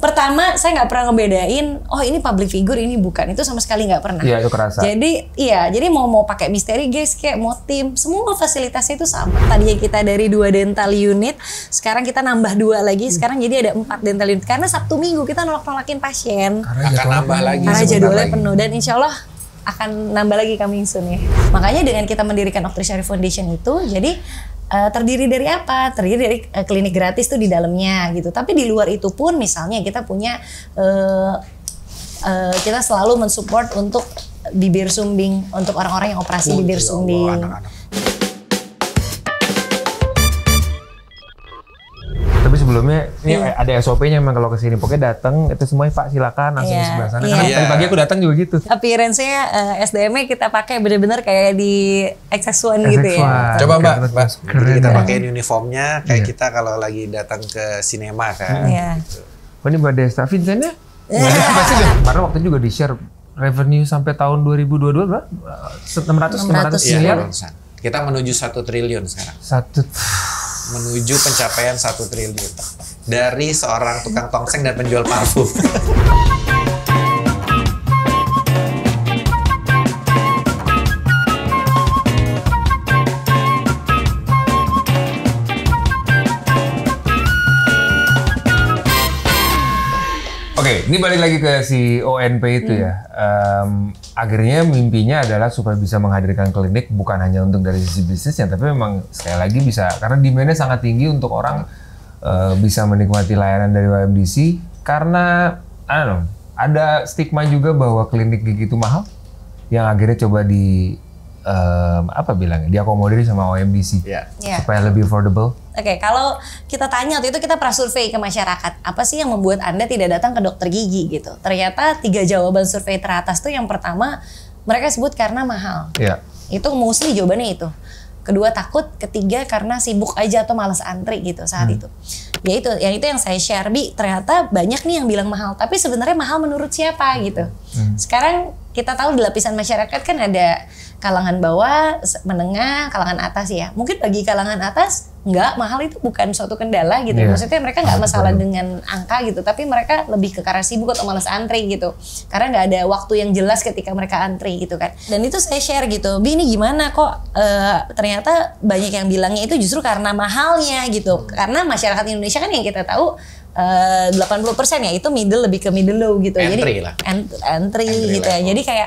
Pertama, saya nggak pernah ngebedain, oh ini public figure, ini bukan. Itu sama sekali nggak pernah. Iya, itu kerasa. Jadi mau pakai misteri guys, kayak mau tim, semua fasilitasnya itu sama. Tadinya kita dari 2 dental unit, sekarang kita nambah 2 lagi, sekarang jadi ada 4 dental unit. Karena Sabtu Minggu kita nolak-nolakin pasien. Akan nambah lagi. Karena jadwalnya penuh, dan insya Allah akan nambah lagi coming soon ya. Makanya dengan kita mendirikan Oktri Syarif Foundation itu, jadi terdiri dari apa? Terdiri dari klinik gratis tuh di dalamnya gitu. Tapi di luar itu pun misalnya kita punya kita selalu mensupport untuk bibir sumbing untuk orang-orang yang operasi bibir sumbing. Tapi sebelumnya ini ada SOP-nya memang kalau kesini pokoknya datang itu semuanya Pak silakan langsung di sebelah sana. Karena tadi pagi aku datang juga gitu. Appearance-nya SDM-nya kita pakai bener-bener kayak di XX1 gitu ya. Coba Mbak, kita pakein uniformnya kayak kita kalau lagi datang ke sinema kan. Gitu. Oh ini Mbak Desta, Vincent-nya? Pasti deh. Karena waktu juga di-share revenue sampai tahun 2022 berapa? 600 miliar. Kita menuju 1 triliun sekarang. Menuju pencapaian 1 triliun dari seorang tukang tongseng dan penjual parfum. Oke, ini balik lagi ke si ONP itu ya. Akhirnya mimpinya adalah supaya bisa menghadirkan klinik bukan hanya untuk dari sisi bisnisnya, tapi memang sekali lagi bisa karena demand-nya sangat tinggi untuk orang bisa menikmati layanan dari OMDC karena ada stigma juga bahwa klinik gigi itu mahal yang akhirnya coba diakomodir sama OMDC supaya lebih affordable. Oke, kalau kita tanya waktu itu kita pernah survei ke masyarakat, apa sih yang membuat Anda tidak datang ke dokter gigi gitu? Ternyata 3 jawaban survei teratas tuh yang pertama mereka sebut karena mahal. Itu mostly jawabannya itu. Kedua takut, ketiga karena sibuk aja atau malas antri gitu saat itu. Ya itu yang saya share, ternyata banyak nih yang bilang mahal, tapi sebenarnya mahal menurut siapa gitu. Sekarang kita tahu di lapisan masyarakat kan ada kalangan bawah, menengah, kalangan atas ya. Mungkin bagi kalangan atas enggak, mahal itu bukan suatu kendala gitu. Maksudnya mereka nggak masalah dengan angka gitu, tapi mereka lebih ke karena sibuk atau malas antri gitu. Karena nggak ada waktu yang jelas ketika mereka antri gitu kan. Dan itu saya share gitu, Bi ini gimana kok ternyata banyak yang bilangnya itu justru karena mahalnya gitu. Karena masyarakat Indonesia kan yang kita tahu 80% ya itu lebih ke middle low gitu. Entry jadi lah. Entry gitu ya. Jadi kayak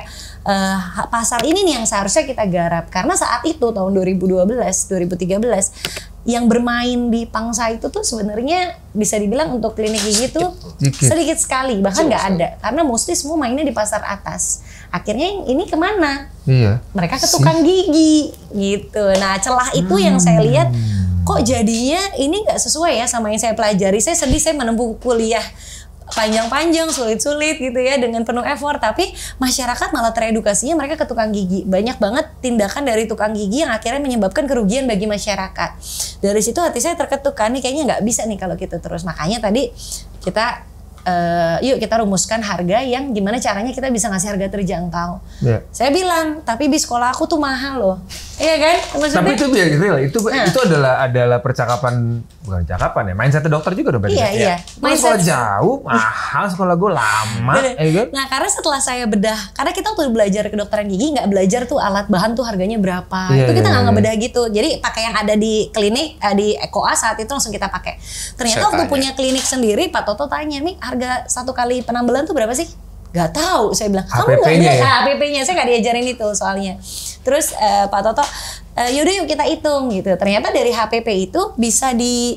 pasar ini nih yang seharusnya kita garap karena saat itu tahun 2012, 2013 yang bermain di pangsa itu tuh sebenarnya bisa dibilang untuk klinik gigi tuh sedikit sekali, bahkan nggak ada karena mostly semua mainnya di pasar atas. Akhirnya ini kemana? Mereka ke tukang gigi gitu. Nah celah itu yang saya lihat kok jadinya ini nggak sesuai ya sama yang saya pelajari. Saya sedih, saya menempuh kuliah panjang-panjang, sulit-sulit gitu ya dengan penuh effort, tapi masyarakat malah teredukasinya mereka ke tukang gigi. Banyak banget tindakan dari tukang gigi yang akhirnya menyebabkan kerugian bagi masyarakat. Dari situ hati saya terketuk kan, nih kayaknya nggak bisa nih kalau gitu terus. Makanya tadi kita yuk kita rumuskan harga yang gimana caranya kita bisa ngasih harga terjangkau. Saya bilang, tapi di sekolah aku tuh mahal loh. Iya kan? Maksudnya, tapi itu ya gitu, itu adalah percakapan, bukan percakapan ya, mindset dokter juga dong. Iya. Sekolah jauh, mahal, sekolah gue lama. Nah karena setelah saya bedah, karena kita waktu belajar kedokteran gigi nggak belajar tuh alat bahan tuh harganya berapa. Itu kita nggak ngebedah gitu. Jadi pakai yang ada di klinik, di EKOA saat itu langsung kita pakai. Ternyata waktu punya klinik sendiri, Pak Toto tanya, nih harga 1 kali penambelan tuh berapa sih? Gak tahu, saya bilang. Kamu nggak ada HPP-nya, saya nggak diajarin itu soalnya. Terus Pak Toto, yaudah yuk kita hitung gitu. Ternyata dari HPP itu bisa di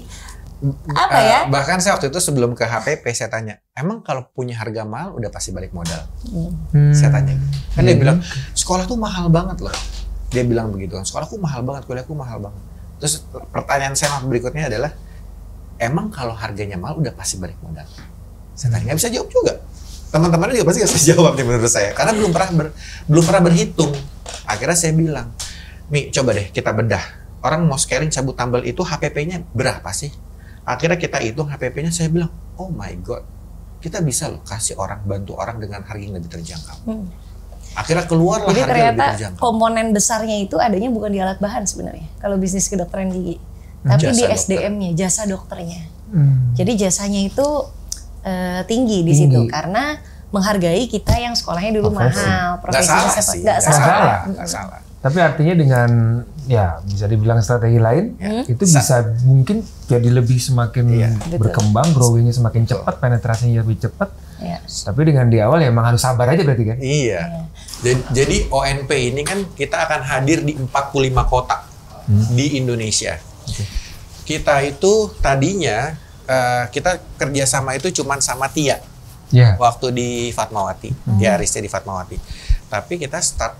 bahkan saya waktu itu sebelum ke HPP saya tanya, emang kalau punya harga mahal udah pasti balik modal? Saya tanya. Kan dia bilang, sekolah tuh mahal banget loh. Dia bilang begitu kan, sekolahku mahal banget, kuliahku mahal banget. Terus pertanyaan saya berikutnya adalah, emang kalau harganya mahal udah pasti balik modal? Saya tanya, nggak bisa jawab juga. Teman-temannya juga pasti nggak bisa jawab nih menurut saya, karena belum pernah berhitung. Akhirnya saya bilang, Mi, coba deh kita bedah. Orang mau scaling cabut tambal itu HPP-nya berapa sih? Akhirnya kita hitung HPP-nya, saya bilang, oh my god, kita bisa loh kasih orang, bantu orang dengan harga yang lebih terjangkau. Akhirnya keluarlah harga yang lebih terjangkau. Ternyata komponen besarnya itu adanya bukan di alat bahan sebenarnya, kalau bisnis kedokteran gigi, tapi di SDM-nya, jasa dokternya. Jadi jasanya itu tinggi di situ karena menghargai kita yang sekolahnya dulu mahal, profesinya nggak salah. Tapi artinya dengan ya bisa dibilang strategi lain itu bisa mungkin jadi lebih semakin berkembang, growingnya semakin cepat, penetrasinya lebih cepat. Tapi dengan di awal ya emang harus sabar aja berarti kan? Iya. Jadi ONP ini kan kita akan hadir di 45 kota di Indonesia. Kita itu tadinya kita kerjasama itu cuma sama Tia. Waktu di Fatmawati, di Aristia di Fatmawati. Tapi kita start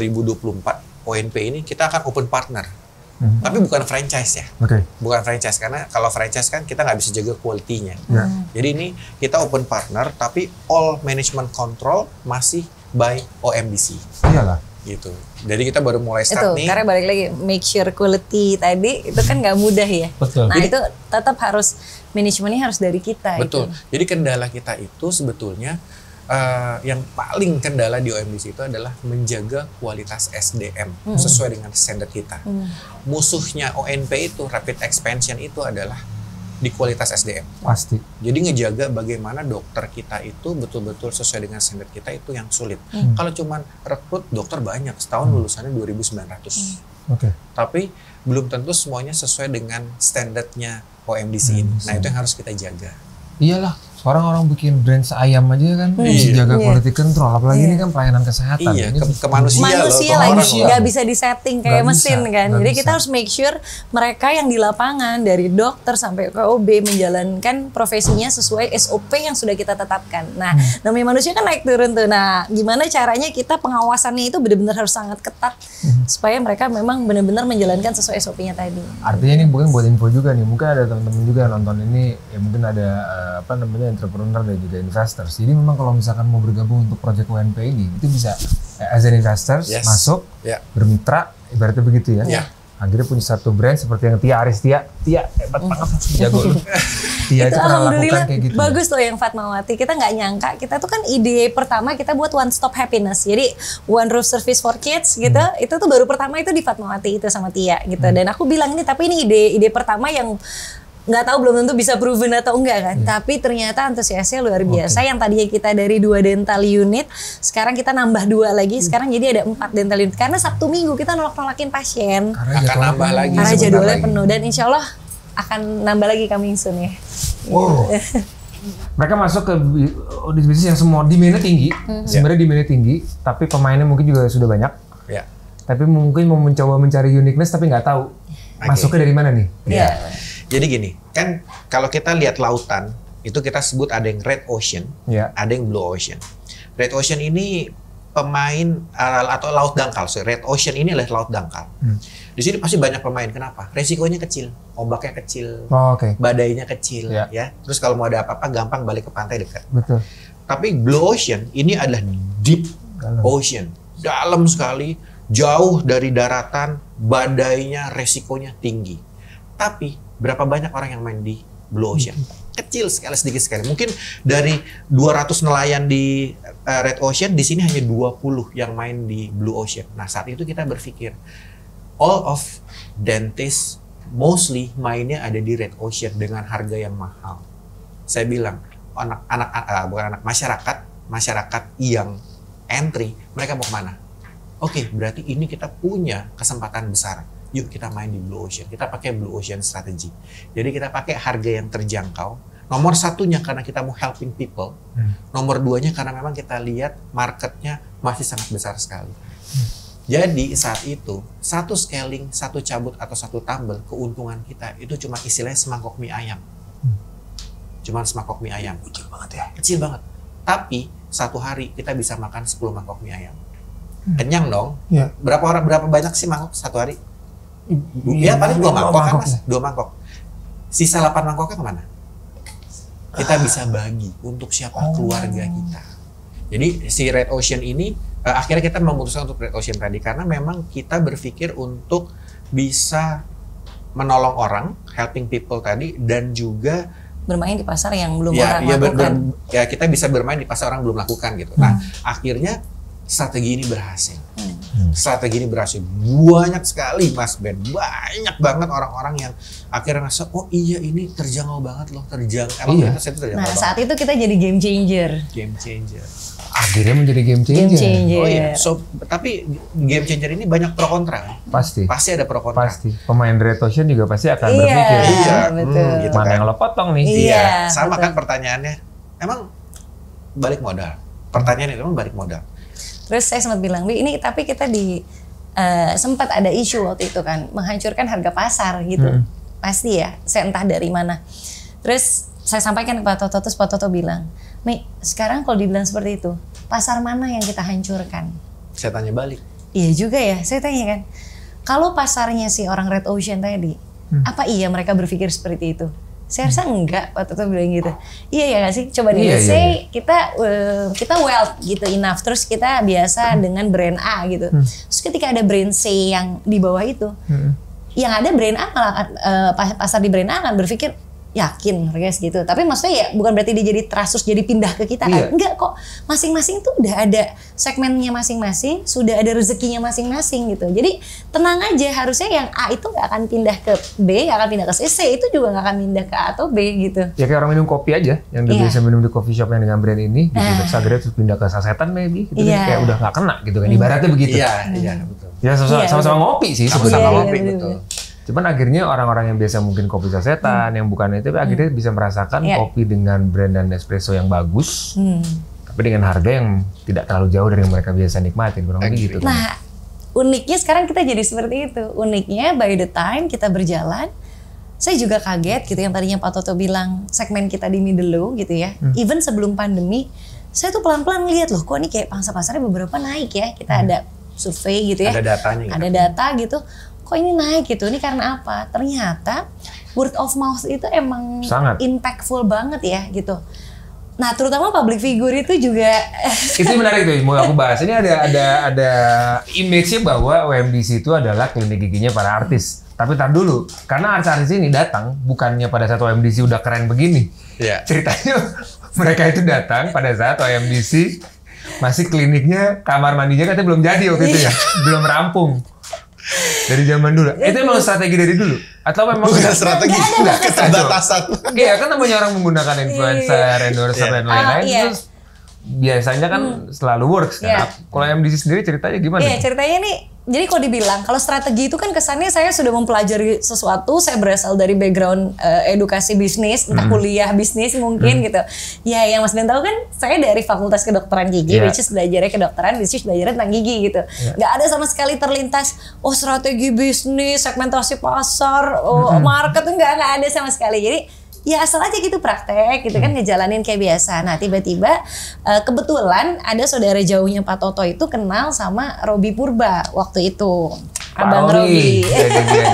2024 ONP ini kita akan open partner. Tapi bukan franchise ya. Bukan franchise karena kalau franchise kan kita nggak bisa jaga quality-nya. Jadi ini kita open partner tapi all management control masih by OMBC. Iyalah. Gitu. Jadi kita baru mulai start nih. Karena balik lagi make sure quality tadi itu kan nggak mudah ya. Betul. Nah jadi, itu tetap harus manajemennya harus dari kita. Betul. Jadi kendala kita itu sebetulnya yang paling kendala di OMBC itu adalah menjaga kualitas SDM sesuai dengan standar kita. Musuhnya ONP itu rapid expansion itu adalah di kualitas SDM. Pasti. Jadi ngejaga bagaimana dokter kita itu betul-betul sesuai dengan standar kita itu yang sulit. Kalau cuman rekrut dokter banyak, setahun lulusannya 2.900. Tapi belum tentu semuanya sesuai dengan standarnya OMDC ini. Nah itu yang harus kita jaga. Iyalah. Orang bikin brand ayam aja kan mesti jaga quality control, apalagi ini kan pelayanan kesehatan. Ini ke manusia lagi nggak bisa disetting kayak mesin kan. Jadi kita harus make sure mereka yang di lapangan dari dokter sampai ke OB menjalankan profesinya sesuai SOP yang sudah kita tetapkan. Nah, namanya manusia kan naik turun tuh. Nah, gimana caranya kita pengawasannya itu benar-benar harus sangat ketat supaya mereka memang benar-benar menjalankan sesuai SOP-nya tadi. Artinya ini mungkin buat info juga nih, mungkin ada teman-teman juga yang nonton ini, ya mungkin ada entrepreneur dan juga investors. Jadi memang kalau misalkan mau bergabung untuk project ONP ini, itu bisa as an investors masuk, bermitra, ibaratnya begitu ya. Akhirnya punya satu brand seperti yang Tia Aristia. Tia hebat banget, jago lu. Tia itu pernah lakukan kayak gitu. Bagus loh yang Fatmawati. Kita nggak nyangka, kita tuh kan ide pertama kita buat one stop happiness. Jadi one roof service for kids gitu. Itu tuh baru pertama itu di Fatmawati itu sama Tia gitu. Dan aku bilang ini tapi ini ide pertama yang nggak tahu belum tentu bisa proven atau enggak kan, tapi ternyata antusiasnya luar biasa. Yang tadinya kita dari 2 dental unit, sekarang kita nambah 2 lagi, sekarang jadi ada 4 dental unit. Karena Sabtu Minggu kita nolak-nolakin pasien. Akan nambah lagi. Karena jadwalnya penuh dan insya Allah akan nambah lagi coming soon ya. Wow. Mereka masuk ke bisnis yang semua demand-nya tinggi, sebenarnya demand-nya tinggi, tapi pemainnya mungkin juga sudah banyak. Tapi mungkin mau mencoba mencari uniqueness tapi nggak tahu masuknya dari mana nih. Jadi gini, kan kalau kita lihat lautan, itu kita sebut ada yang red ocean, ada yang blue ocean. Red ocean ini pemain atau laut dangkal. Red ocean ini adalah laut dangkal. Di sini pasti banyak pemain. Kenapa? Resikonya kecil, ombaknya kecil, badainya kecil, ya. Terus kalau mau ada apa-apa, gampang balik ke pantai dekat. Betul. Tapi blue ocean ini adalah deep ocean, dalam sekali, jauh dari daratan, badainya, resikonya tinggi. Tapi berapa banyak orang yang main di blue ocean? Kecil sekali, sedikit sekali. Mungkin dari 200 nelayan di red ocean, di sini hanya 20 yang main di blue ocean. Nah, saat itu kita berpikir, all of dentists mostly mainnya ada di red ocean dengan harga yang mahal. Saya bilang, masyarakat yang entry, mereka mau kemana? Oke, berarti ini kita punya kesempatan besar. Yuk kita main di blue ocean. Kita pakai blue ocean strategy. Jadi kita pakai harga yang terjangkau. Nomor satunya karena kita mau helping people. Nomor 2-nya karena memang kita lihat marketnya masih sangat besar sekali. Jadi saat itu satu scaling, satu cabut atau satu tumble, keuntungan kita itu cuma istilahnya semangkok mie ayam. Cuma semangkok mie ayam. Kecil banget ya. Kecil banget. Tapi satu hari kita bisa makan 10 mangkok mie ayam. Kenyang dong. Berapa banyak sih mangkok satu hari? Ya paling 2 mangkok kan mas, 2 mangkok. Sisa 8 mangkoknya kemana? Kita bisa bagi untuk siapa? Keluarga kita. Jadi si Red Ocean ini akhirnya kita memutuskan untuk Red Ocean tadi karena memang kita berpikir untuk bisa menolong orang, helping people tadi, dan juga bermain di pasar yang belum orang lakukan. Kita bisa bermain di pasar orang belum lakukan gitu. Nah akhirnya strategi ini berhasil. Strategi ini berhasil. Banyak sekali Mas Ben, banyak banget orang-orang yang akhirnya ngerasa, oh iya ini terjangkau banget loh, emang Iya. itu terjangkau Nah banget. saat itu kita jadi game changer. Game changer. Akhirnya menjadi game changer. Game changer. Oh iya, so tapi game changer ini banyak pro kontra. Pasti. Pasti ada pro kontra. Pasti. Pemain Red Ocean juga pasti akan Iya. berpikir. Iya, betul. gitu Mana kan. yang lo potong nih? Iya, Sama betul. kan pertanyaannya. Emang balik modal. Pertanyaan itu emang balik modal. Terus saya sempat bilang, Bi, ini tapi kita sempat ada isu waktu itu kan, menghancurkan harga pasar gitu. Pasti ya, saya entah dari mana. Terus saya sampaikan ke Pak Toto, terus Pak Toto bilang, Mi, sekarang kalau dibilang seperti itu, pasar mana yang kita hancurkan? Saya tanya balik. Iya juga ya, saya tanya kan, kalau pasarnya si orang Red Ocean tadi, apa iya mereka berpikir seperti itu? Saya rasa enggak, Pak Toto bilang gitu. Iya ya nggak sih? Coba di Iya, let's iya, say kita wealth gitu enough, terus kita biasa dengan brand A gitu. Terus ketika ada brand C yang di bawah itu, yang ada brand A malah pasar di brand A akan berpikir yakin harganya segitu. Tapi maksudnya ya bukan berarti dia jadi trust terus jadi pindah ke kita kan. Iya. Enggak kok. Masing-masing tuh udah ada segmennya masing-masing, sudah ada rezekinya masing-masing gitu. Jadi tenang aja, harusnya yang A itu nggak akan pindah ke B, nggak akan pindah ke C, C itu juga nggak akan pindah ke A atau B gitu. Ya kayak orang minum kopi aja, yang dia Iya. biasa minum di coffee shop yang dengan brand ini, gitu. Terus akhirnya terus pindah ke sasetan maybe, gitu Iya. kan. Kayak udah nggak kena gitu kan, ibaratnya begitu. Iya, betul. Ya sama-sama ngopi sih Sama-sama sebenarnya. ngopi, Iya, betul. Cuman akhirnya orang-orang yang biasa mungkin kopi sasetan, yang bukan itu, akhirnya bisa merasakan Iya. kopi dengan brand dan espresso yang bagus, Hmm. tapi dengan harga yang tidak terlalu jauh dari yang mereka biasa nikmatin, kurang lebih gitu. kan. Nah, uniknya sekarang kita jadi seperti itu. Uniknya by the time kita berjalan, saya juga kaget gitu yang tadinya Pak Toto bilang segmen kita di middle low gitu ya. Even sebelum pandemi, saya tuh pelan-pelan ngeliat loh, kok ini kayak pangsa pasarnya beberapa naik ya. Kita ada survei gitu ya. Ada datanya gitu. Ada data gitu. Kok ini naik gitu? Ini karena apa? Ternyata word of mouth itu emang Sangat. impactful banget ya gitu. Nah, terutama public figure itu juga Itu menarik tuh, mau aku bahas. Ini ada image-nya bahwa OMDC itu adalah klinik giginya para artis. Tapi tar dulu, karena artis-artis ini datang bukannya pada saat OMDC udah keren begini. Iya. Ceritanya mereka itu datang pada saat OMDC masih kliniknya, kamar mandinya katanya belum jadi waktu itu ya, belum rampung. Dari zaman dulu. Itu emang strategi dari dulu? Atau memang Bukan strategi, Nggak ada keterbatasan. Iya kan namanya orang menggunakan influencer, endorser dan lain-lain, iya. terus biasanya kan selalu works Iya. kan. Kalau MDC sendiri ceritanya gimana? Iya, ceritanya nih, jadi kalau dibilang, kalau strategi itu kan kesannya saya sudah mempelajari sesuatu, saya berasal dari background edukasi bisnis, entah kuliah bisnis mungkin gitu. Ya, yang Mas Ben tahu kan, saya dari Fakultas Kedokteran Gigi, Iya. which is belajarnya kedokteran, which is belajarnya tentang gigi gitu. Nggak ada sama sekali terlintas, oh strategi bisnis, segmentasi pasar, oh market, nggak ada sama sekali. Jadi, ya asal aja gitu praktek gitu kan ngejalanin kayak biasa. Nah tiba-tiba kebetulan ada saudara jauhnya Pak Toto itu kenal sama Robi Purba waktu itu. Abang Robi. Iya, dia.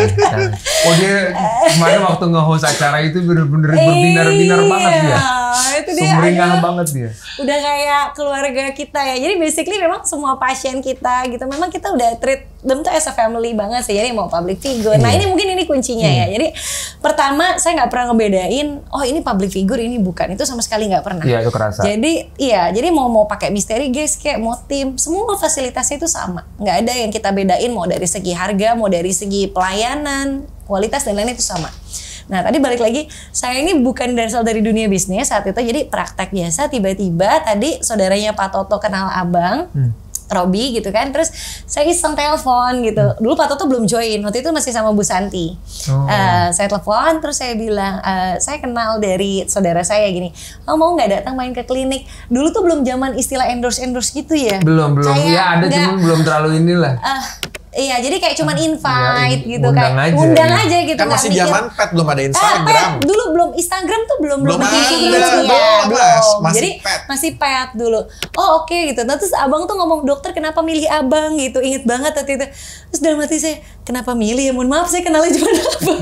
Oh dia kemarin waktu nge-host acara itu bener-bener berbinar-binar banget dia. Itu dia Sumringah ada. banget dia. Udah kayak keluarga kita ya. Jadi basically memang semua pasien kita gitu. Memang kita udah treat them tuh as a family banget sih. Jadi mau public figure. Nah ini mungkin ini kuncinya ya. Jadi pertama saya nggak pernah ngebedain. Oh ini public figure ini bukan. Itu sama sekali nggak pernah. Iya itu kerasa. Jadi mau pakai misteri guys kayak mau tim. Semua fasilitasnya itu sama. Nggak ada yang kita bedain mau dari segi harga, mau dari segi pelayanan, kualitas dan lain-lain itu sama. Nah tadi balik lagi, saya ini bukan berasal dari dunia bisnis saat itu, jadi praktek biasa. Tiba-tiba tadi saudaranya Pak Toto kenal abang Robi gitu kan, terus saya iseng telepon gitu. Dulu Pak Toto belum join, waktu itu masih sama Bu Santi. Saya telepon, terus saya bilang, saya kenal dari saudara saya gini, mau nggak datang main ke klinik? Dulu tuh belum zaman istilah endorse gitu ya. Belum. Kayak Ya ada nggak- cuman belum terlalu inilah. Iya, jadi kayak cuman invite Iya, gitu undang kan. aja, Undang iya. aja gitu. Kan nggak masih mikir. zaman pet, belum ada Instagram. Pet, dulu belum Instagram tuh belum Belum bikin ada, influence ya, belum, Mas. Masih Jadi pet. masih pet dulu. Oh oke gitu. Nah, terus abang tuh ngomong, dokter kenapa milih abang gitu. Ingat banget waktu itu. Terus dalam hati saya, kenapa milih ya? Mohon maaf saya kenalnya cuma abang.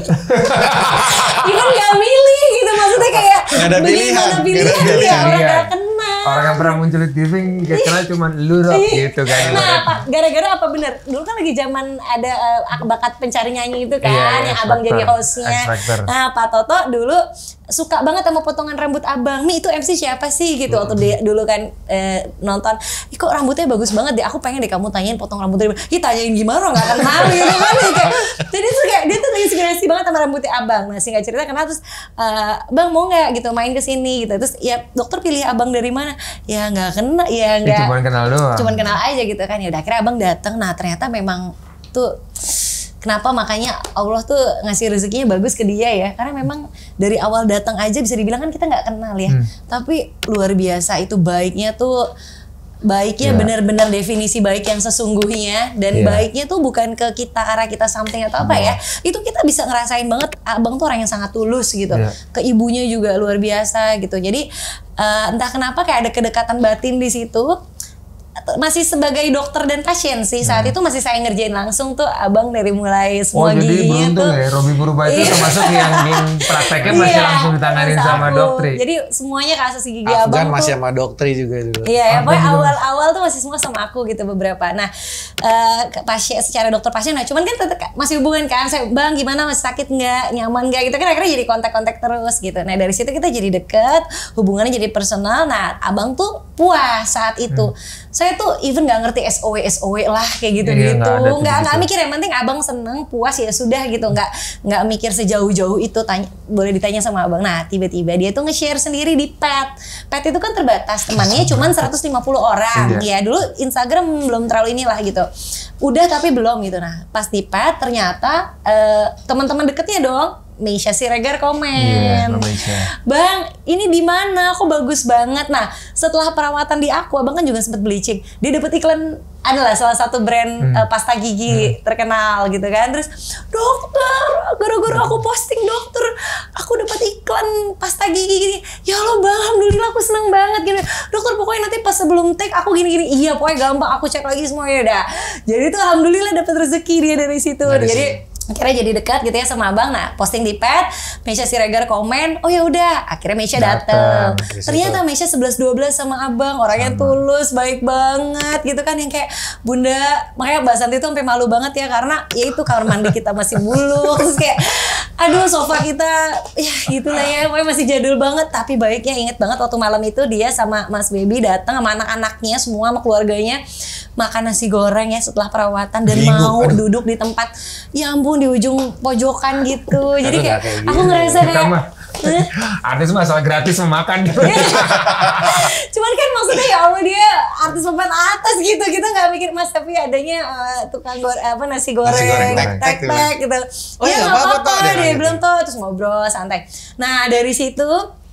Ivan gak milih gitu. Maksudnya kayak Nggak ada pilihan. bagaimana Nggak pilihan ada ya. Orang pilihan. gak kenal. Orang yang pernah muncul di TV kira cuma lu Rob gitu kan. Nah, apa, gara-gara apa bener? Dulu kan lagi zaman ada bakat pencari nyanyi itu kan, Iya, yang X abang jadi Factor, hostnya. X Factor. Nah, Pak Toto dulu suka banget sama potongan rambut abang. Nih itu MC siapa sih gitu. Waktu dia dulu kan nonton, kok rambutnya bagus banget deh. Aku pengen deh kamu tanyain potong rambut dari mana. Tanyain gimana orang gak kenal gitu kan. Jadi tuh kayak dia tuh inspirasi banget sama rambutnya abang. Nah singkat cerita kenal terus bang mau nggak gitu main ke sini gitu. Terus ya dokter pilih abang dari mana? Ya nggak kena, ya nggak. Cuman kenal doang. Cuman kenal aja gitu kan. Ya udah akhirnya abang datang. Nah ternyata memang tuh kenapa makanya Allah tuh ngasih rezekinya bagus ke dia ya, karena memang dari awal datang aja bisa dibilang kan kita nggak kenal ya, tapi luar biasa itu baiknya tuh. Baiknya benar-benar definisi baik yang sesungguhnya, dan baiknya tuh bukan ke kita arah kita something atau apa ya, itu kita bisa ngerasain banget abang tuh orang yang sangat tulus gitu, ke ibunya juga luar biasa gitu. Jadi entah kenapa kayak ada kedekatan batin di situ. Masih sebagai dokter dan pasien sih saat itu masih saya ngerjain langsung tuh abang dari mulai semua giginya tuh. Jadi beruntung ya Robi Purba itu termasuk yang prakteknya masih langsung ditanganin sama dokter. Jadi semuanya kasus gigi Afgan abang masih tuh, sama dokter juga dulu. Iya ya, pokoknya awal-awal tuh masih semua sama aku gitu beberapa. Nah pasien secara dokter pasien, nah cuman kan tetap masih hubungan kan, saya bang gimana masih sakit nggak, nyaman nggak gitu kan, akhirnya jadi kontak-kontak terus gitu. Nah dari situ kita jadi deket, hubungannya jadi personal. Nah abang tuh puas saat itu. Saya tuh even nggak ngerti SOW lah kayak gitu-gitu, nggak mikir, yang penting abang seneng puas ya sudah gitu, nggak mikir sejauh-jauh itu. Boleh ditanya sama abang. Nah tiba-tiba dia tuh nge-share sendiri di pet itu kan terbatas temannya cuma 150 orang ya, dulu Instagram belum terlalu inilah gitu, udah tapi belum gitu. Nah pas di pet ternyata teman-teman deketnya dong, Meisha Siregar komen, bang ini di mana? Aku bagus banget. Nah setelah perawatan di aku, abang kan juga sempat bleaching. Dia dapat iklan adalah salah satu brand pasta gigi terkenal gitu kan. Terus dokter, gara-gara aku posting dokter, aku dapat iklan pasta gigi gini. Ya Allah bang, alhamdulillah aku seneng banget gini. Dokter pokoknya nanti pas sebelum take aku gini-gini. Iya pokoknya gampang, aku cek lagi semuanya dah. Jadi tuh alhamdulillah dapat rezeki dia dari situ. Jadi akhirnya jadi dekat gitu ya sama abang. Nah posting di pet, Meisha Siregar komen, oh ya udah. Akhirnya Meisha dateng. Ternyata Meisha 11-12 sama abang, orangnya tulus, baik banget gitu kan, yang kayak bunda. Makanya Mbak Santi tuh sampai malu banget ya, karena ya itu kamar mandi kita masih buluk, terus kayak aduh sofa kita ya gitulah ya, pokoknya masih jadul banget. Tapi baiknya inget banget waktu malam itu dia sama Mas Baby datang sama anak-anaknya semua, sama keluarganya, makan nasi goreng ya setelah perawatan, dan mau duduk di tempat ya ampun di ujung pojokan gitu. Jadi kayak aku ngerasa kayak artis mah asal gratis memakan gitu. Cuman kan maksudnya ya Allah dia artis papan atas gitu, kita nggak mikir Mas, tapi adanya tukang nasi goreng tek gitu. Oh ya nggak apa-apa dia bilang tuh, terus ngobrol santai. Nah dari situ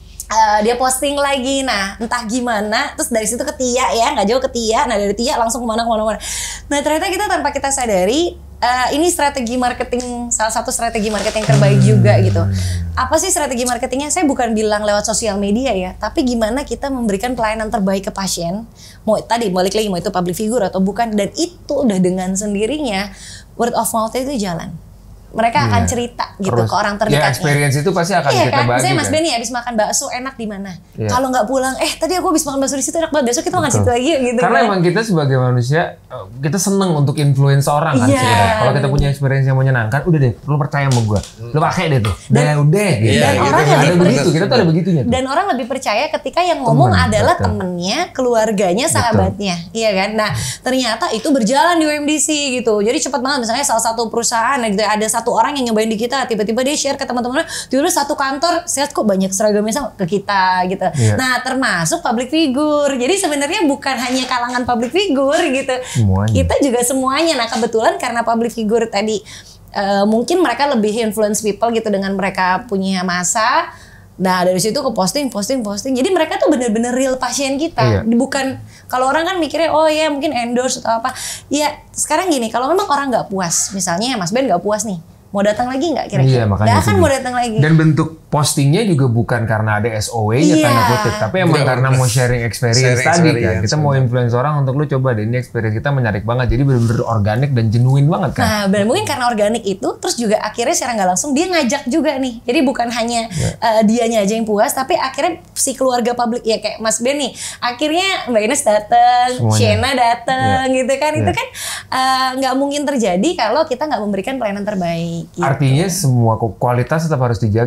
dia posting lagi, nah entah gimana, terus dari situ ke Tia ya, nggak jauh ke Tia. Nah dari Tia langsung kemana. Nah ternyata kita tanpa kita sadari ini strategi marketing, salah satu strategi marketing terbaik juga gitu. Apa sih strategi marketingnya? Saya bukan bilang lewat sosial media ya, tapi gimana kita memberikan pelayanan terbaik ke pasien. Mau tadi balik lagi, mau itu public figure atau bukan, dan itu udah dengan sendirinya word of mouth itu jalan. Mereka akan cerita gitu ke orang terdekatnya. Ya experience itu pasti akan kita kan? bagi. Misalnya Mas Benny habis makan bakso enak di mana? Kalau nggak pulang, tadi aku habis makan bakso di situ enak banget. Besok kita makan situ lagi gitu. Karena emang kita sebagai manusia kita seneng untuk influence orang kan. Kalau kita punya experience yang menyenangkan, udah deh, lu percaya sama gue, lu pakai deh tuh. Udah gitu. Dan orang ada begitu, kita tuh ada begitunya. Dan orang lebih percaya ketika yang ngomong adalah temennya, keluarganya, sahabatnya, iya kan? Nah ternyata itu berjalan di UMDC gitu. Jadi cepat banget, misalnya salah satu perusahaan gitu, ada satu orang yang nyobain di kita, tiba-tiba dia share ke teman-temannya, tiba-tiba satu kantor, sehat kok banyak seragamnya sama ke kita gitu. Nah termasuk public figure. Jadi sebenarnya bukan hanya kalangan public figure gitu, semuanya. Kita juga semuanya. Nah kebetulan karena public figure tadi mungkin mereka lebih influence people gitu dengan mereka punya masa. Nah dari situ ke posting. Jadi mereka tuh bener-bener real pasien kita. Bukan kalau orang kan mikirnya oh ya mungkin endorse atau apa. Ya sekarang gini, kalau memang orang nggak puas, misalnya Mas Ben nggak puas nih, mau datang lagi nggak kira-kira? Nggak akan mau datang lagi. Dan bentuk postingnya juga bukan karena ada SOW-nya tanda kutip, tapi emang karena mau sharing experience tadi kan. Kita mau influence orang untuk lu coba deh, ini experience kita menarik banget. Jadi bener-bener organik dan genuine banget kan. Nah bener, mungkin karena organik itu, terus juga akhirnya secara nggak langsung dia ngajak juga nih. Jadi bukan hanya dianya aja yang puas, tapi akhirnya si keluarga publik ya kayak Mas Ben nih. Akhirnya Mbak Ines dateng, Shena dateng gitu kan. Itu kan nggak mungkin terjadi kalau kita nggak memberikan pelayanan terbaik. Gitu. Artinya semua kualitas tetap harus dijaga ya. Jadi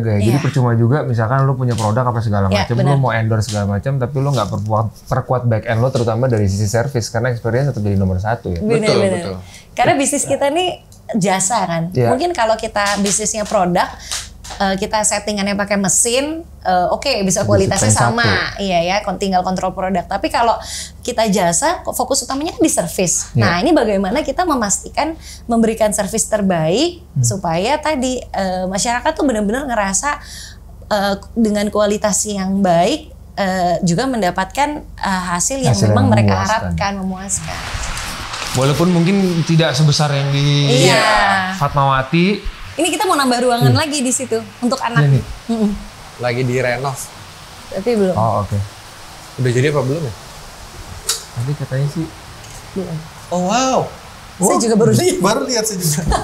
percuma juga misalkan lu punya produk apa segala macam, lu mau endorse segala macam, tapi lu nggak perkuat back end lu terutama dari sisi service karena experience tetap jadi nomor 1 ya. Betul. Karena bisnis kita nih jasa kan. Mungkin kalau kita bisnisnya produk, kita settingannya pakai mesin, oke, bisa kualitasnya sama, iya ya, tinggal kontrol produk. Tapi kalau kita jasa, fokus utamanya kan di service. Nah, ini bagaimana kita memastikan memberikan service terbaik supaya tadi masyarakat tuh benar-benar ngerasa dengan kualitas yang baik juga mendapatkan hasil yang memang mereka harapkan, memuaskan. Walaupun mungkin tidak sebesar yang di Fatmawati. Ini kita mau nambah ruangan lagi di situ untuk anak. Lagi direnov. Tapi belum. Oh, oke. Udah jadi apa belum ya? Tadi katanya sih belum. Oh, wow. Saya juga baru lihat. Baru lihat saya juga.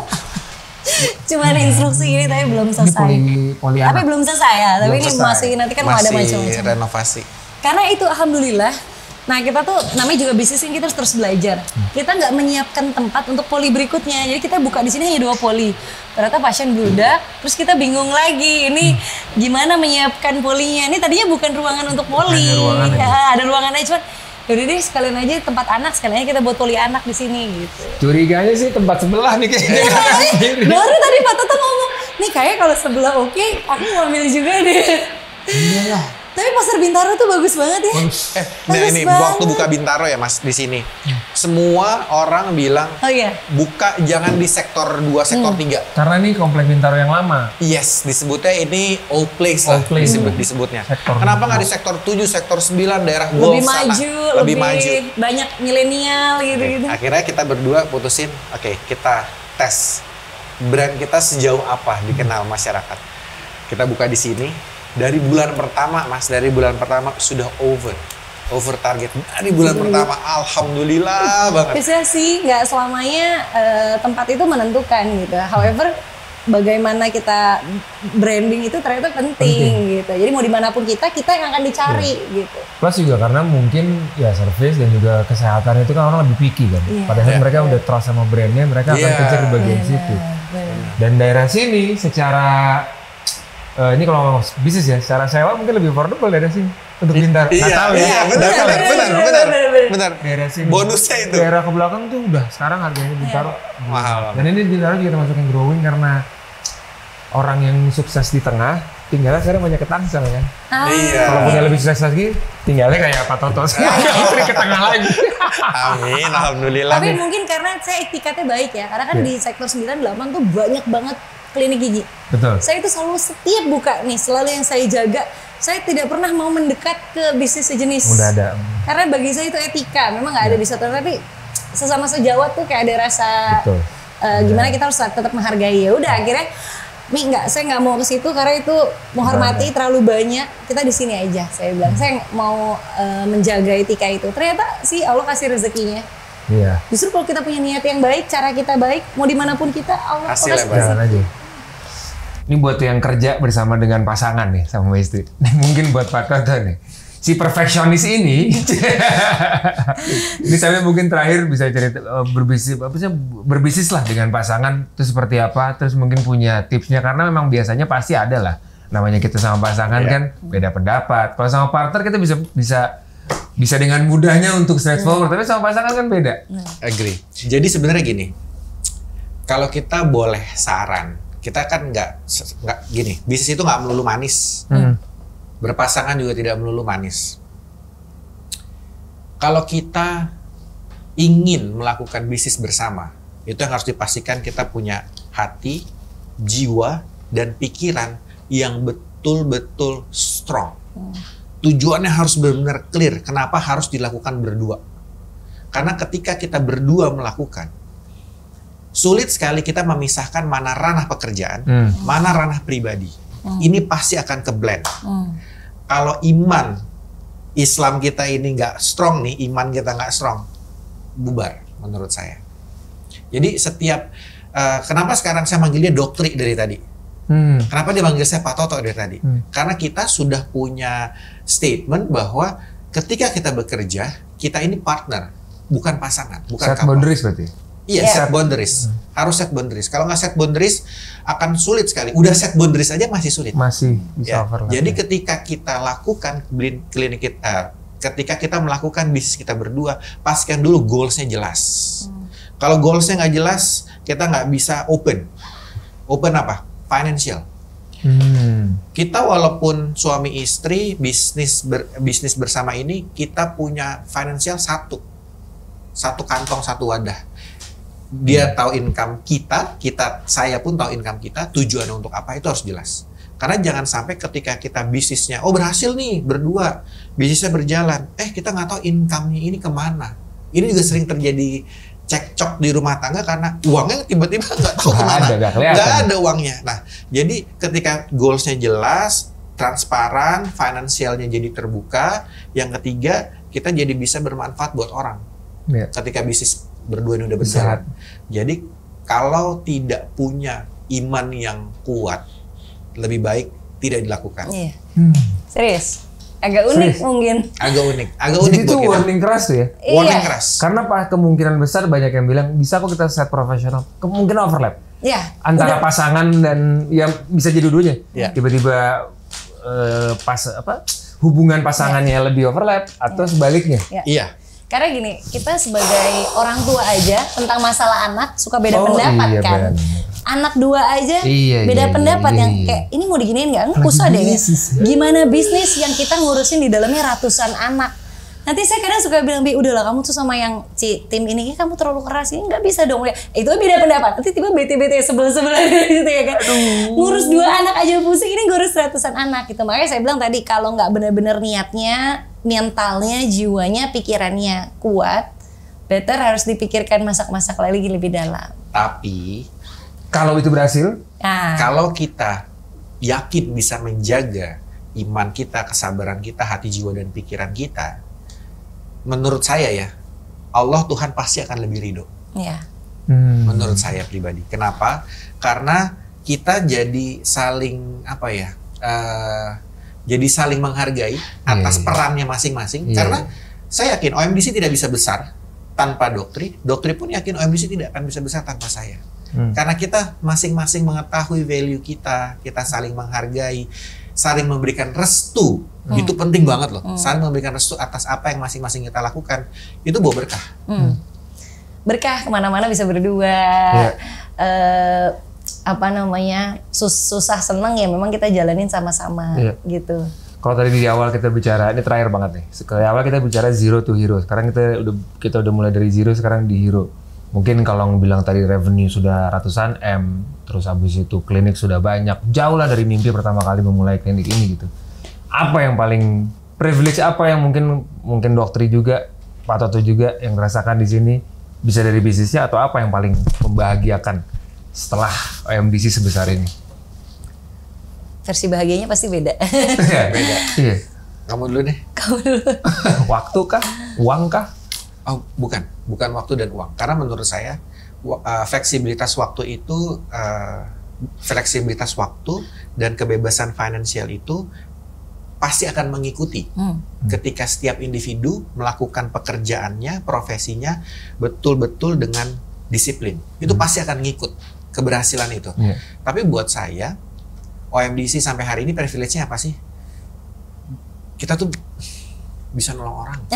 Cuma ada instruksi ini tapi belum selesai. Ini tapi belum selesai ya. Tapi ini masih nanti kan mau ada macam-macam. Masih renovasi. Karena itu alhamdulillah. Nah kita tuh namanya juga bisnis ini kita harus terus belajar. Kita nggak menyiapkan tempat untuk poli berikutnya. Jadi kita buka di sini hanya 2 poli. Ternyata pasien bludak, terus kita bingung lagi. Ini gimana menyiapkan polinya? Ini tadinya bukan ruangan untuk poli. Ada ruangannya cuman yaudah deh sekalian aja tempat anak, sekalian aja kita buat poli anak di sini gitu. Curiganya sih tempat sebelah nih kayaknya. Baru tadi Pak Toto ngomong, nih kayaknya kalau sebelah oke, aku mau ambil juga deh. Iyalah. Tapi pasar Bintaro tuh bagus banget ya. Nah ini waktu buka Bintaro ya Mas di sini. Semua orang bilang buka jangan di sektor 2, sektor 3. Karena ini komplek Bintaro yang lama. Yes, disebutnya ini old place lah disebutnya. Kenapa nggak di sektor 7, sektor 9 daerah Golf sana? Lebih maju. Banyak milenial gitu-gitu. Akhirnya kita berdua putusin, kita tes brand kita sejauh apa dikenal masyarakat. Kita buka di sini. Dari bulan pertama Mas, sudah over target. Dari bulan pertama, alhamdulillah banget. Bisa sih, nggak selamanya tempat itu menentukan gitu. However, bagaimana kita branding itu ternyata penting gitu. Jadi mau dimanapun kita yang akan dicari gitu. Plus juga karena mungkin ya service dan juga kesehatan itu kan orang lebih picky kan. Padahal mereka udah trust sama brandnya, mereka akan kejar di bagian situ. Dan daerah sini secara ini kalau ngomong bisnis ya, secara sewa mungkin lebih affordable daerah sini untuk Bintaro. Iya, benar. Daerah sini. Bonusnya itu. Daerah ke belakang tuh udah sekarang harganya Bintaro mahal. Dan ini Bintaro juga termasuk yang growing karena orang yang sukses di tengah tinggalnya sekarang banyak ke Tangsel kan. Kalau punya lebih sukses lagi, tinggalnya kayak Pak Toto sekarang ke tengah lagi. Amin, alhamdulillah. Tapi mungkin karena saya etikatnya baik ya, karena kan di sektor 9-8 tuh banyak banget klinik gigi. Betul. Saya itu selalu setiap buka nih, selalu yang saya jaga. Saya tidak pernah mau mendekat ke bisnis sejenis. Udah ada. Karena bagi saya itu etika. Memang nggak ada di satu, tapi sesama sejawat tuh kayak ada rasa gimana kita harus tetap menghargai. Ya udah akhirnya, saya nggak mau ke situ karena itu menghormati terlalu banyak. Kita di sini aja. Saya bilang saya mau menjaga etika itu. Ternyata sih Allah kasih rezekinya. Iya. Justru kalau kita punya niat yang baik, cara kita baik, mau dimanapun kita, Allah kasih aja. Ini buat yang kerja bersama dengan pasangan nih sama istri. Mungkin buat Pak Toto nih. Si perfeksionis ini, ini saya mungkin terakhir bisa cerita berbisnis lah dengan pasangan itu seperti apa, terus mungkin punya tipsnya karena memang biasanya pasti ada lah. Namanya kita sama pasangan kan beda pendapat. Kalau sama partner kita bisa dengan mudahnya untuk straightforward, tapi sama pasangan kan beda. Agree. Jadi sebenarnya gini, kalau kita boleh saran, kita kan nggak gini, bisnis itu nggak melulu manis, berpasangan juga tidak melulu manis. Kalau kita ingin melakukan bisnis bersama, itu yang harus dipastikan kita punya hati, jiwa, dan pikiran yang betul-betul strong. Tujuannya harus benar-benar clear. Kenapa harus dilakukan berdua? Karena ketika kita berdua melakukan, sulit sekali kita memisahkan mana ranah pekerjaan, mana ranah pribadi. Ini pasti akan ke-blend. Kalau iman Islam kita ini nggak strong nih, iman kita nggak strong, bubar menurut saya. Jadi setiap, kenapa sekarang saya manggilnya doktri dari tadi? Kenapa dia manggil saya Pak Toto dari tadi? Karena kita sudah punya statement bahwa ketika kita bekerja, kita ini partner, bukan pasangan, bukan set boundaries berarti? Iya, set boundaries. Harus set boundaries. Kalau nggak set boundaries akan sulit sekali. Udah set boundaries aja masih sulit. Masih bisa overlap. Jadi ketika kita lakukan klinik kita, ketika kita melakukan bisnis kita berdua, pastikan dulu goals-nya jelas. Kalau goals-nya nggak jelas, kita nggak bisa open. Open apa? Financial. Kita walaupun suami istri bisnis bersama ini, kita punya financial satu kantong, satu wadah. Dia tahu income saya pun tahu income kita, tujuannya untuk apa, itu harus jelas. Karena jangan sampai ketika kita bisnisnya, berhasil nih berdua, bisnisnya berjalan, kita nggak tahu income-nya ini kemana. Ini juga sering terjadi cekcok di rumah tangga karena uangnya tiba-tiba nggak tahu kemana, nggak ada uangnya. Nah, jadi ketika goals-nya jelas, transparan, finansialnya jadi terbuka, yang ketiga kita jadi bisa bermanfaat buat orang. Ketika bisnis berdua ini udah berjalan. Jadi kalau tidak punya iman yang kuat, lebih baik tidak dilakukan. Iya. Serius. Agak unik mungkin. Agak unik Jadi itu warning keras tuh ya? Warning keras. Karena kemungkinan besar banyak yang bilang, bisa kok kita set profesional. Kemungkinan overlap. Iya. Antara pasangan dan ya bisa jadi dua-duanya. Tiba-tiba hubungan pasangannya lebih overlap atau sebaliknya. Iya. Karena gini, kita sebagai orang tua aja tentang masalah anak suka beda pendapat kan. Anak dua aja beda pendapat yang kayak ini mau diginiin nggak? Susah deh. Gimana bisnis yang kita ngurusin di dalamnya ratusan anak. Nanti saya kadang suka bilang, udahlah kamu tuh sama yang tim ini kamu terlalu keras, ini nggak bisa dong. Itu beda pendapat. Nanti tiba bete-bete sebelah gitu ya kan. Ngurus 2 anak aja pusing, ini ngurus ratusan anak gitu. Makanya saya bilang tadi kalau nggak benar-benar niatnya, mentalnya, jiwanya, pikirannya kuat, better harus dipikirkan masak-masak lagi lebih dalam. Tapi kalau itu berhasil, kalau kita yakin bisa menjaga iman kita, kesabaran kita, hati, jiwa, dan pikiran kita, menurut saya ya, Allah Tuhan pasti akan lebih ridho. Iya. Menurut saya pribadi. Kenapa? Karena kita jadi saling jadi saling menghargai atas perannya masing-masing. Karena saya yakin OMDC tidak bisa besar tanpa Doktri. Doktri pun yakin OMDC tidak akan bisa besar tanpa saya. Karena kita masing-masing mengetahui value kita saling menghargai, saling memberikan restu. Itu penting banget loh. Saling memberikan restu atas apa yang masing-masing kita lakukan. Itu bawa berkah. Berkah kemana-mana bisa berdua. Susah seneng ya memang kita jalanin sama-sama gitu. Kalau tadi di awal kita bicara, ini terakhir banget nih. Sekali awal kita bicara zero to hero. Sekarang kita udah mulai dari zero, sekarang di hero. Mungkin kalau bilang tadi revenue sudah ratusan M, terus habis itu klinik sudah banyak, jauh lah dari mimpi pertama kali memulai klinik ini gitu. Apa yang paling privilege, apa yang mungkin Doktri juga, Pak Toto juga yang rasakan di sini, bisa dari bisnisnya atau apa yang paling membahagiakan setelah OMDC sebesar ini? Versi bahagianya pasti beda. Beda. Iya. Kamu dulu deh. Waktu kah? Uang kah? Oh, bukan waktu dan uang. Karena menurut saya fleksibilitas waktu itu, fleksibilitas waktu dan kebebasan finansial itu pasti akan mengikuti ketika setiap individu melakukan pekerjaannya, profesinya betul-betul dengan disiplin. Itu pasti akan ngikut keberhasilan itu. Tapi buat saya, OMDC sampai hari ini privilege-nya apa sih? Kita tuh bisa nolong orang.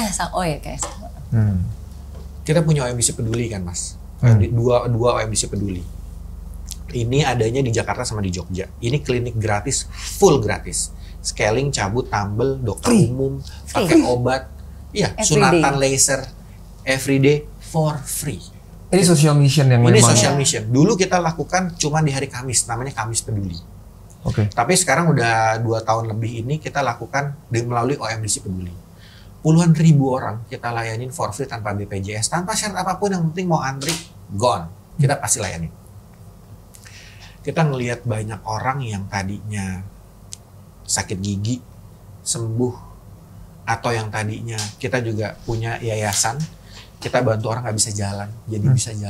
Kita punya OMDC Peduli kan, Mas. Dua OMDC Peduli. Ini adanya di Jakarta sama di Jogja. Ini klinik gratis, full gratis. Scaling, cabut, tambel, dokter umum, pakai obat, sunatan laser, everyday for free. Ini social mission yang ini social mission. Dulu kita lakukan cuma di hari Kamis, namanya Kamis Peduli. Tapi sekarang udah 2 tahun lebih ini kita lakukan melalui OMDC Peduli. Puluhan ribu orang kita layanin for free tanpa BPJS, tanpa syarat apapun, yang penting mau antri, gone. Kita pasti layanin. Kita ngelihat banyak orang yang tadinya sakit gigi, sembuh. Atau yang tadinya kita juga punya yayasan, kita bantu orang nggak bisa jalan, jadi bisa jalan.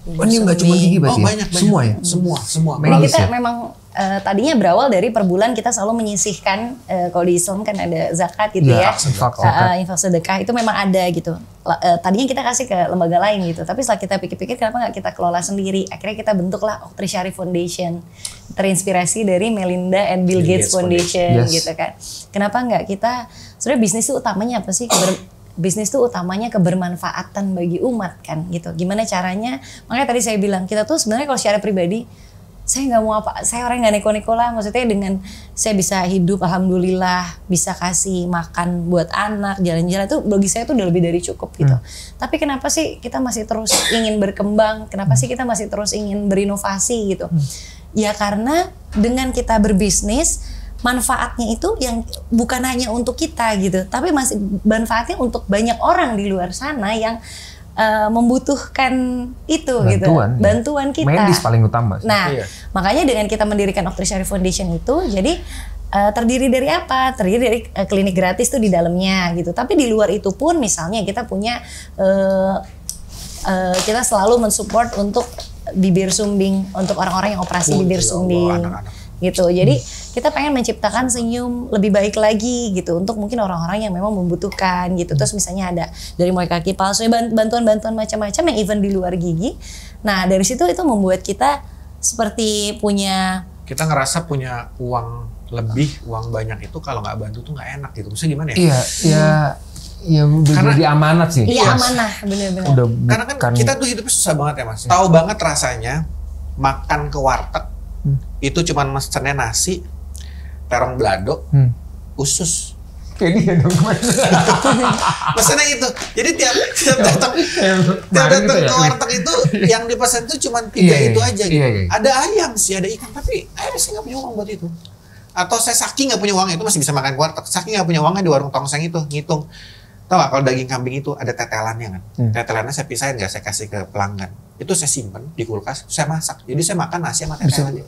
Ini nggak cuma gigi berarti? Banyak. Semua ya? Semua. Jadi kita memang tadinya berawal dari per bulan kita selalu menyisihkan, kalau di Islam kan ada zakat gitu ya. Infak sedekah itu memang ada gitu. Tadinya kita kasih ke lembaga lain gitu. Tapi setelah kita pikir-pikir kenapa nggak kita kelola sendiri. Akhirnya kita bentuklah Oktri Syarif Foundation. Terinspirasi dari Melinda and Bill Gates Foundation gitu kan. Kenapa nggak kita, sebenarnya bisnis itu utamanya apa sih? Bisnis itu utamanya kebermanfaatan bagi umat kan gitu. Gimana caranya? Makanya tadi saya bilang kita tuh sebenarnya kalau secara pribadi saya nggak mau apa, saya orang nggak neko-neko lah. Maksudnya dengan saya bisa hidup, alhamdulillah, bisa kasih makan buat anak, jalan-jalan itu bagi saya tuh udah lebih dari cukup gitu. Tapi kenapa sih kita masih terus ingin berkembang? Kenapa sih kita masih terus ingin berinovasi gitu? Ya karena dengan kita berbisnis, manfaatnya itu yang bukan hanya untuk kita gitu, tapi masih manfaatnya untuk banyak orang di luar sana yang membutuhkan itu bantuan kita. Medis paling utama. Nah, makanya dengan kita mendirikan Oktri Syarif Foundation itu, jadi terdiri dari apa? Terdiri dari klinik gratis tuh di dalamnya gitu. Tapi di luar itu pun misalnya kita punya kita selalu mensupport untuk bibir sumbing untuk orang-orang yang operasi bibir sumbing. Gitu. Jadi kita pengen menciptakan senyum lebih baik lagi gitu untuk mungkin orang-orang yang memang membutuhkan gitu. Terus misalnya ada dari mulai kaki palsu, bantuan-bantuan macam-macam yang even di luar gigi. Nah, dari situ itu membuat kita seperti kita ngerasa punya uang lebih, uang banyak itu kalau nggak bantu tuh nggak enak gitu. Maksudnya gimana ya? Iya, udah jadi amanat sih. Iya, amanah, bener-bener. Karena kan kita tuh hidupnya susah banget ya Mas. Tahu banget rasanya makan ke warteg itu cuman mesennya nasi, terong balado, usus. Kayak dia dong. Pesannya itu. Jadi tiap datang ke warteg itu yang dipesan itu cuma 3 itu aja gitu. Ada ayam sih, ada ikan, tapi saya nggak punya uang buat itu. Atau saya saking nggak punya uang itu masih bisa makan ke warteg. Saking nggak punya uangnya di warung tongseng itu ngitung. Tahu nggak kalau daging kambing itu ada tetelannya kan? Tetelannya saya pisahin nggak, saya kasih ke pelanggan. Itu saya simpen di kulkas, saya masak. Jadi saya makan nasi sama tetelannya.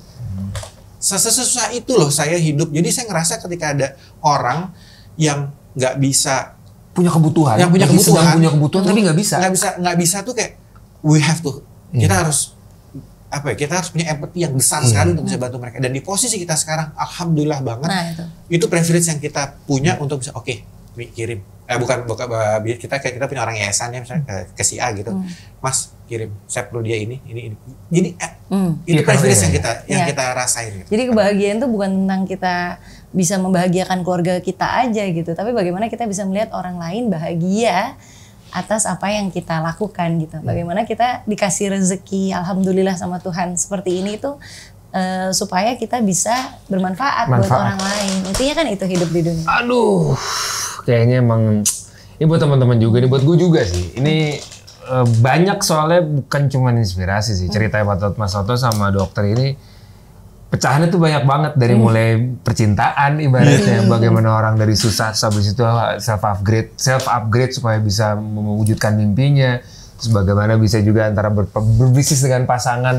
Sesusah itu loh saya hidup. Jadi saya ngerasa ketika ada orang yang nggak bisa punya kebutuhan, sedang punya kebutuhan tapi nggak bisa tuh kayak we have to. Kita harus kita harus punya empati yang besar sekali untuk bisa bantu mereka. Dan di posisi kita sekarang, alhamdulillah banget. Nah, itu privilege yang kita punya untuk bisa kirim. Bukan kita punya orang yayasan ya misalnya ke si A gitu. Mas kirim, saya perlu dia ini. Jadi itu privilege yang kita rasain gitu. Jadi kebahagiaan itu bukan tentang kita bisa membahagiakan keluarga kita aja gitu, tapi bagaimana kita bisa melihat orang lain bahagia atas apa yang kita lakukan gitu. Bagaimana kita dikasih rezeki alhamdulillah sama Tuhan seperti ini tuh supaya kita bisa bermanfaat buat orang lain. Intinya kan itu hidup di dunia. Aduh, kayaknya emang ini buat teman-teman juga, ini buat gue juga sih. Ini banyak soalnya bukan cuma inspirasi sih. Cerita Mas Toto sama dokter ini pecahannya tuh banyak banget dari mulai percintaan ibaratnya, bagaimana orang dari susah habis itu self upgrade supaya bisa mewujudkan mimpinya. Terus bagaimana bisa juga antara berbisnis dengan pasangan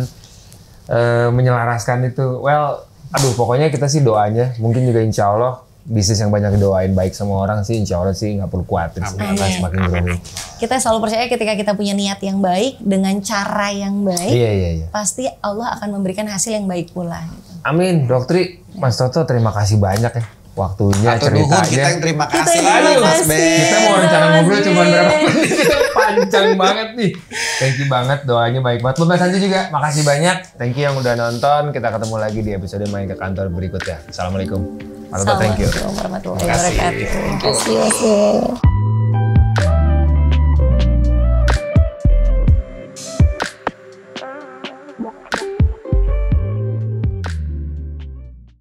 menyelaraskan itu. Well, pokoknya kita sih doanya mungkin juga insya Allah bisnis yang banyak didoain baik sama orang sih, insya Allah sih nggak perlu khawatir sih, akan semakin growing. Kita selalu percaya ketika kita punya niat yang baik dengan cara yang baik, pasti Allah akan memberikan hasil yang baik pula. Gitu. Amin, Doktri, Mas Toto terima kasih banyak ya waktunya, ceritanya. Kita yang terima kasih. Kita mau rencana ngobrol cuma berapa menit, panjang banget nih. Thank you banget, doanya baik banget. Mbak Santi juga, makasih banyak. Thank you yang udah nonton. Kita ketemu lagi di episode Main ke Kantor berikutnya. Assalamualaikum. Thank you. Assalamualaikum warahmatullahi wabarakatuh. Terima kasih.